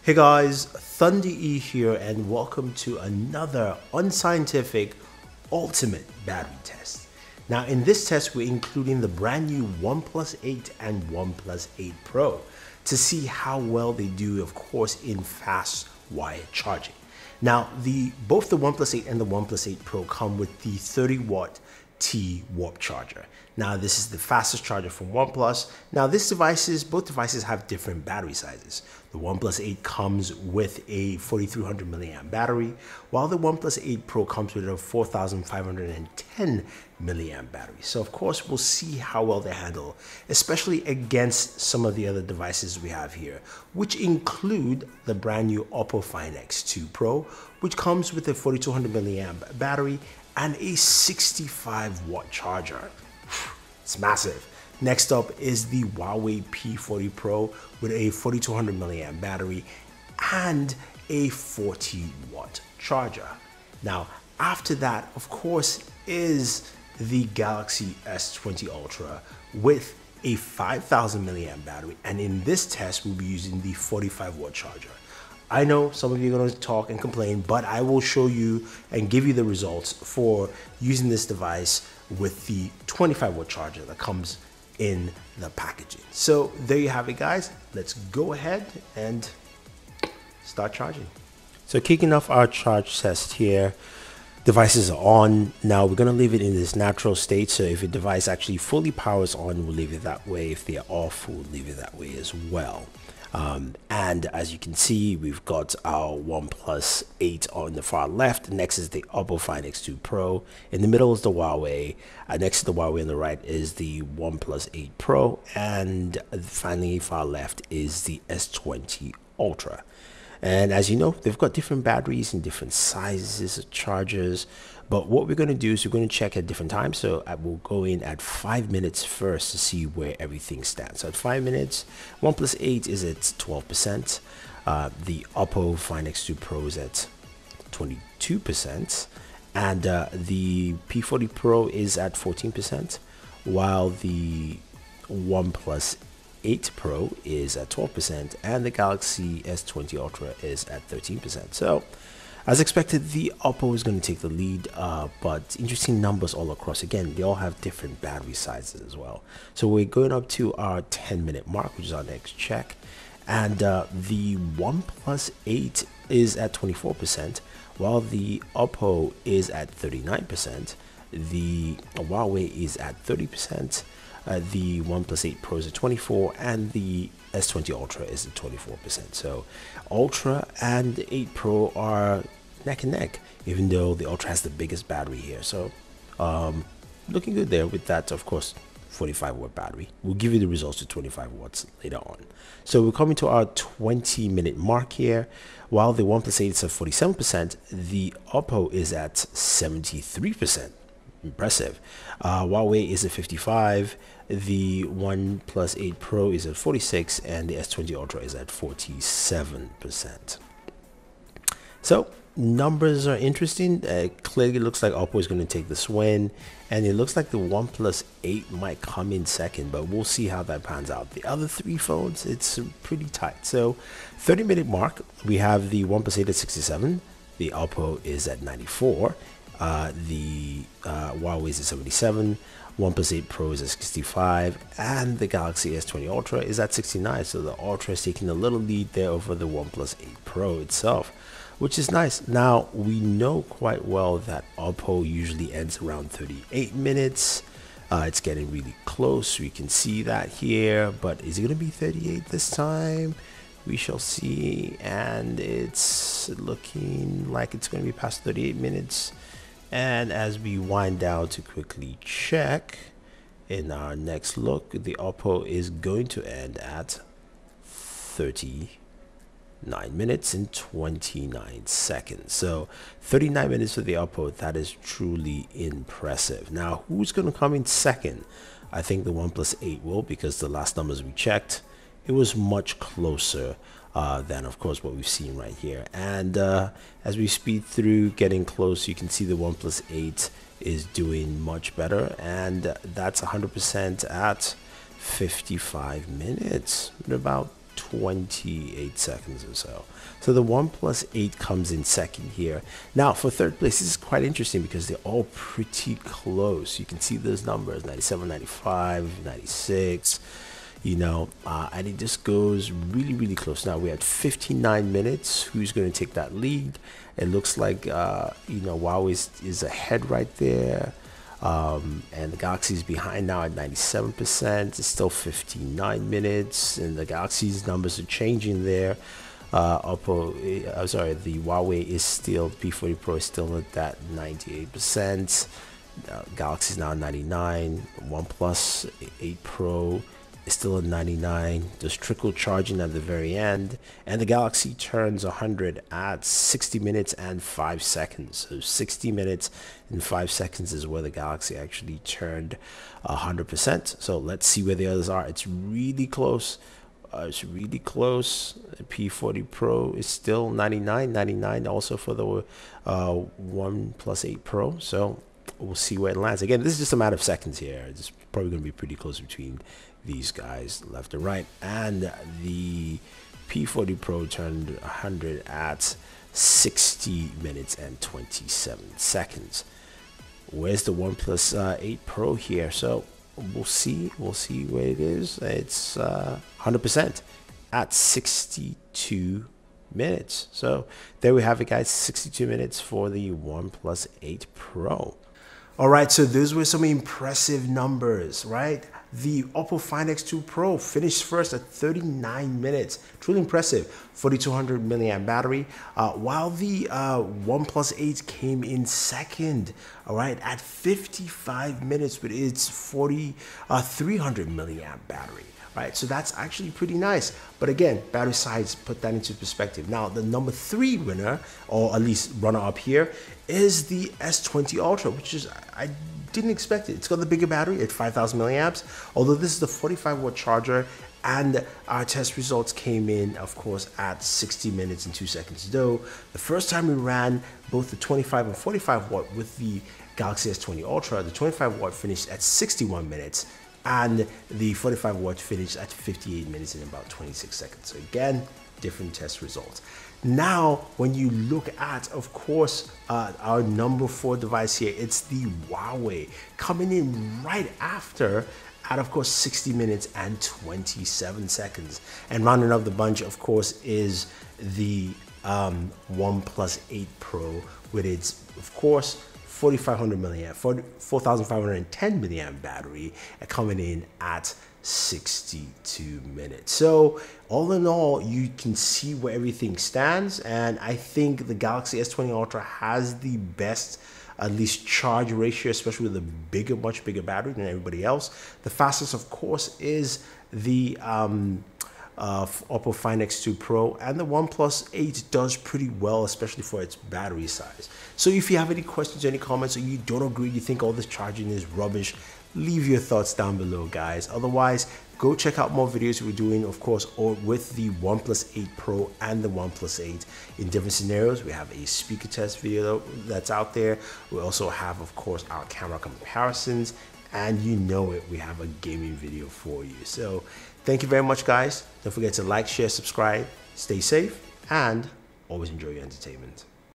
Hey guys, Thunder E here and welcome to another unscientific ultimate battery test. Now in this test we're including the brand new OnePlus 8 and OnePlus 8 Pro to see how well they do, of course, in fast wired charging. Now both the OnePlus 8 and the OnePlus 8 Pro come with the 30-watt T Warp charger. Now this is the fastest charger from OnePlus. Now both devices have different battery sizes. The OnePlus 8 comes with a 4300 milliamp battery, while the OnePlus 8 Pro comes with a 4510 milliamp battery. So of course we'll see how well they handle, especially against some of the other devices we have here, which include the brand new Oppo Find X2 Pro, which comes with a 4200 milliamp battery and a 65-watt charger. It's massive. Next up is the Huawei P40 Pro with a 4200 milliamp battery and a 40-watt charger. Now, after that, of course, is the Galaxy S20 Ultra with a 5000 milliamp battery, and in this test, we'll be using the 45-watt charger. I know some of you are going to talk and complain, but I will show you and give you the results for using this device with the 25-watt charger that comes in the packaging. So there you have it, guys. Let's go ahead and start charging. So kicking off our charge test here, devices are on. Now we're going to leave it in this natural state. So if your device actually fully powers on, we'll leave it that way. If they're off, we'll leave it that way as well. And as you can see, we've got our OnePlus 8 on the far left. Next is the Oppo Find X2 Pro. In the middle is the Huawei. Next to the Huawei on the right is the OnePlus 8 Pro. And finally, far left is the S20 Ultra. And as you know, they've got different batteries and different sizes of chargers. But what we're going to do is we're going to check at different times. So I will go in at 5 minutes first to see where everything stands. So at 5 minutes, OnePlus 8 is at 12%. The Oppo Find X2 Pro is at 22%. And the P40 Pro is at 14%. While the OnePlus 8 Pro is at 12%. And the Galaxy S20 Ultra is at 13%. So as expected, the Oppo is going to take the lead, but interesting numbers all across. Again, they all have different battery sizes as well. So we're going up to our 10-minute mark, which is our next check. And the OnePlus 8 is at 24%, while the Oppo is at 39%. The Huawei is at 30%. The OnePlus 8 Pro is at 24%, and the S20 Ultra is at 24%. So Ultra and 8 Pro are neck and neck, even though the Ultra has the biggest battery here. So looking good there with that, of course, 45-watt battery. We'll give you the results to 25 watts later on. So we're coming to our 20-minute mark here. While the OnePlus 8 is at 47%, the Oppo is at 73%. Impressive. Huawei is at 55%. The OnePlus 8 Pro is at 46%, and the S20 Ultra is at 47%. So numbers are interesting. Clearly looks like Oppo is going to take this win, and it looks like the OnePlus 8 might come in second, but we'll see how that pans out. The other three phones, it's pretty tight. So 30-minute mark, we have the OnePlus 8 at 67%, the Oppo is at 94%, the Huawei is at 77%, OnePlus 8 Pro is at 65%, and the Galaxy S20 Ultra is at 69%. So the Ultra is taking a little lead there over the OnePlus 8 Pro itself, which is nice. Now, we know quite well that Oppo usually ends around 38 minutes. It's getting really close. We can see that here, but is it going to be 38 this time? We shall see, and it's looking like it's going to be past 38 minutes. And as we wind down to quickly check in our next look, the Oppo is going to end at 39 minutes and 29 seconds. So 39 minutes for the Oppo. That is truly impressive. Now, who's going to come in second? I think the OnePlus 8 will, because the last numbers we checked, it was much closer than, of course, what we've seen right here. And as we speed through, getting close, you can see the OnePlus 8 is doing much better, and that's 100% at 55 minutes, about 28 seconds or so. So the OnePlus 8 comes in second here. Now for third place, this is quite interesting because they're all pretty close. You can see those numbers, 97, 95, 96, you know, and it just goes really close. Now we had 59 minutes. Who's going to take that lead? It looks like, you know, Huawei is ahead right there. And the Galaxy is behind now at 97%. It's still 59 minutes, and the Galaxy's numbers are changing there. Oppo, sorry, the Huawei is still, P40 Pro is still at that 98%. Galaxy is now 99. OnePlus 8 Pro is still at 99. There's trickle charging at the very end, and the Galaxy turns 100 at 60 minutes and 5 seconds. So 60 minutes and 5 seconds is where the Galaxy actually turned 100%. So let's see where the others are. It's really close. It's really close. P40 Pro is still 99 also for the OnePlus 8 Pro. So we'll see where it lands. Again, this is just a matter of seconds here. It's probably going to be pretty close between these guys left and right. And the P40 Pro turned 100 at 60 minutes and 27 seconds. Where's the OnePlus 8 Pro here? So we'll see where it is. It's 100% at 62 minutes. So there we have it, guys. 62 minutes for the OnePlus 8 Pro. All right, so those were some impressive numbers, right? The Oppo Find X2 Pro finished first at 39 minutes. Truly impressive. 4200 milliamp battery. While the OnePlus 8 came in second, all right, at 55 minutes with its 300 milliamp battery. Right, so that's actually pretty nice. But again, battery size, put that into perspective. Now, the number 3 winner, or at least runner up here, is the S20 Ultra, which is, I didn't expect it. It's got the bigger battery at 5000 milliamps, although this is the 45-watt charger, and our test results came in, of course, at 60 minutes and 2 seconds. Though, the first time we ran both the 25 and 45 watt with the Galaxy S20 Ultra, the 25 watt finished at 61 minutes, and the 45 watt finished at 58 minutes and about 26 seconds. So again, different test results. Now, when you look at, of course, our number 4 device here, it's the Huawei coming in right after at, of course, 60 minutes and 27 seconds. And rounding up the bunch, of course, is the OnePlus 8 Pro with its, of course, 4500 milliamp, 4510 milliamp battery, coming in at 62 minutes. So all in all, you can see where everything stands, and I think the Galaxy S20 Ultra has the best, at least, charge ratio, especially with a bigger, much bigger battery than everybody else. The fastest, of course, is the Oppo Find X2 Pro, and the OnePlus 8 does pretty well, especially for its battery size. So if you have any questions, any comments, or you don't agree, you think all this charging is rubbish, leave your thoughts down below, guys. Otherwise, go check out more videos we're doing, of course, or with the OnePlus 8 Pro and the OnePlus 8 in different scenarios. We have a speaker test video that's out there. We also have, of course, our camera comparisons, and you know it, we have a gaming video for you. So thank you very much, guys. Don't forget to like, share, subscribe, stay safe, and always enjoy your entertainment.